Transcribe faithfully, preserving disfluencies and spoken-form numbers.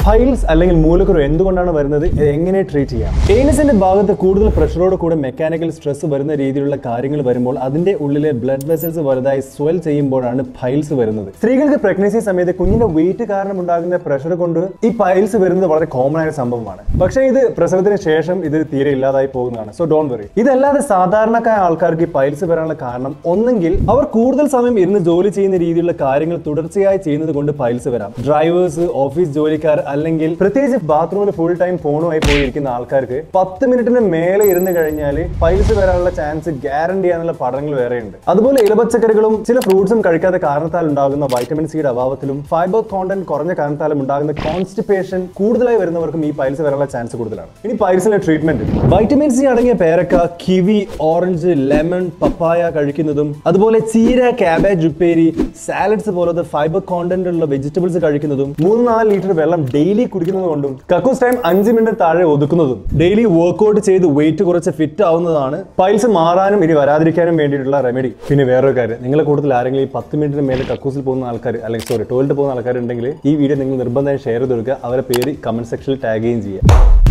Piles അല്ലെങ്കിൽ മൂലക്കുരു എന്തുകൊണ്ടാണ് വരുന്നത്, എങ്ങനെ ട്രീറ്റ് ചെയ്യാം? ഏനസിന്റെ ഭാഗത്ത് കൂടുതൽ പ്രഷറോട് കൂടെ മെക്കാനിക്കൽ സ്ട്രെസ് വരുന്ന രീതിയിലുള്ള കാര്യങ്ങൾ വരുമ്പോൾ അതിന്റെ ഉള്ളിലെ ബ്ലഡ് വെസൽസ് വലുതായി സ്വെൽ ചെയ്യുമ്പോഴാണ് പൈൽസ് വരുന്നത്. സ്ത്രീകൾക്ക് പ്രഗ്നൻസി സമയത്ത് കുഞ്ഞിന്റെ വെയിറ്റ് കാരണം ഉണ്ടാകുന്ന പ്രഷർ കൊണ്ട് ഈ പൈൽസ് വരുന്നത് വളരെ കോമൺ ആയ സംഭവമാണ്. പക്ഷേ ഇത് പ്രസവത്തിന് ശേഷം ഇത് തീരെ ഇല്ലാതായി പോകുന്നതാണ്. So don't worry. ഇതല്ലാതെ സാധാരണക്കായ ആൾക്കാർക്ക് ഈ പൈൽസ് വരാനുള്ള കാരണം ഒന്നെങ്കിൽ അവർ കൂടുതൽ സമയം ഇരുന്ന് ജോലി ചെയ്യുന്ന രീതിയിലുള്ള കാര്യങ്ങൾ തുടർച്ചയായി ചെയ്യുന്നത് കൊണ്ട് പൈൽസ് വരാം. ഡ്രൈവേഴ്സ്, ഓഫീസ് ജോലിക്കാർ, അല്ലെങ്കിൽ പ്രത്യേകിച്ച് ബാത്റൂമിൽ ഫുൾ ടൈം ഫോണുമായി പോയിരിക്കുന്ന ആൾക്കാർക്ക് പത്ത് മിനിറ്റിന് മേലെ ഇരുന്ന് കഴിഞ്ഞാൽ പൈൽസ് വരാനുള്ള ചാൻസ് ഗ്യാരണ്ടി ആണെന്നുള്ള പഠനങ്ങൾ വേറെയുണ്ട്. അതുപോലെ ഇലപച്ചക്കറികളും ചില ഫ്രൂട്ട്സും കഴിക്കാത്ത കാരണത്താൽ ഉണ്ടാകുന്ന വൈറ്റമിൻ സിയുടെ അഭാവത്തിലും ഫൈബർ കോണ്ടന്റ് കുറഞ്ഞ കാരണത്താലും ഉണ്ടാകുന്ന കോൺസ്റ്റിപ്പേഷൻ കൂടുതലായി വരുന്നവർക്കും ഈ പൈൽസ് വരാനുള്ള ചാൻസ് കൂടുതലാണ്. ഇനി പൈൽസിന്റെ ട്രീറ്റ്മെന്റ്, വൈറ്റമിൻ സി അടങ്ങിയ പേരക്ക, കിവി, ഓറഞ്ച്, ലെമൺ, പപ്പായ കഴിക്കുന്നതും അതുപോലെ ചീര, കാബേജ്, ഉപ്പേരി, സാലഡ്സ് പോലത്തെ ഫൈബർ കോണ്ടന്റ് ഉള്ള വെജിറ്റബിൾസ് കഴിക്കുന്നതും മൂന്ന് നാല് ലിറ്റർ വെള്ളം ഡെയിലി കുടിക്കുന്നത് കൊണ്ടും കക്കൂസ് ടൈം അഞ്ച് മിനിറ്റ് താഴെ ഒതുക്കുന്നതും ഡെയിലി വർക്ക്ഔട്ട് ചെയ്ത് വെയിറ്റ് കുറച്ച് ഫിറ്റ് ആവുന്നതാണ് പൈൽസ് മാറാനും ഇനി വരാതിരിക്കാനും വേണ്ടിയിട്ടുള്ള റെമഡി. പിന്നെ വേറൊരു കാര്യം, നിങ്ങളെ കൂടുതൽ ആരെങ്കിലും ഈ പത്ത് മിനിറ്റിന് മേലെ കക്കൂസിൽ പോകുന്ന ആൾക്കാർ അല്ലെങ്കിൽ സോറി ടോയ്ലറ്റ് പോകുന്ന ആൾക്കാരുണ്ടെങ്കിൽ ഈ വീഡിയോ നിങ്ങൾ നിർബന്ധമായും ഷെയർ ചെയ്ത് കൊടുക്കുക. അവരുടെ പേര് കമന്റ് സെക്ഷനിൽ ടാഗ് ചെയ്യുകയും ചെയ്യുക.